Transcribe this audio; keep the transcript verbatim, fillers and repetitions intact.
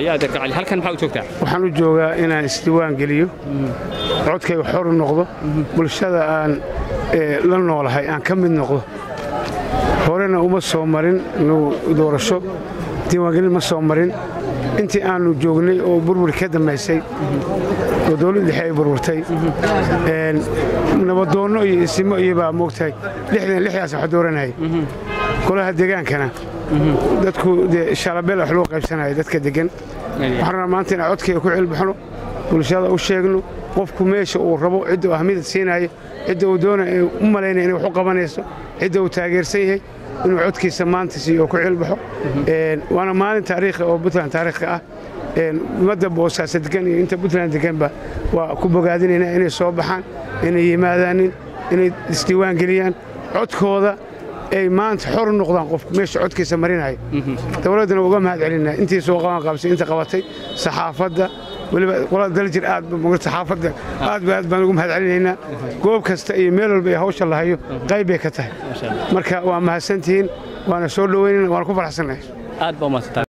هيا أدرك علي هل كان محاول جوجتا waxaan u joogaa inaan isdiiwaan geliyo codkayga xor u noqdo bulshada aan la noolahay aan ka mid noqdo horena uma soo marin doorasho diiwaangelin ma soo marin intii aanu joognay oo burbur ka damaysay oo dawladda ay burburtay een nabadoono iyo isimo iyo baa moogtay lixdan lixdaas wax dooranay kulaha deegaankana dadku shalabeel wax loo qaybsanayo dadka degan waxaan maanta in codkayga ku cilbixno bulshada u sheegno qofku meesha uu rabo cid uu ahmiyad siinayo cid uu doonayo u maleynay inuu wax u qabanayso cid uu taageersan yahay inuu codkiisa maanta siiyo ku cilbaxo een waana maalin taariikhi oo Puntland taariikhi ah een umada Boosaaso degan iyo inta Puntland deganba waa ku bogaadinayna inay soo baxaan inay yimaadaan inay isdiiwaan geliyaan codkooda ay maanta xor noqdaan qofku meesha codkiisa marinayo dawladana uga mahad celinaa intii soo qaban qabsay inta qabatay saxaafadda waliba qolada daljir aad baa saxaafadda aad baa baan uga mahad celinaynaa goob kasta iyo meel walba ay hawsha la hayo qayb ay ka tahay marka waa mahadsantihiin waana soo dhaweynaa waan ku faraxsanahay aad baa mahadsantahay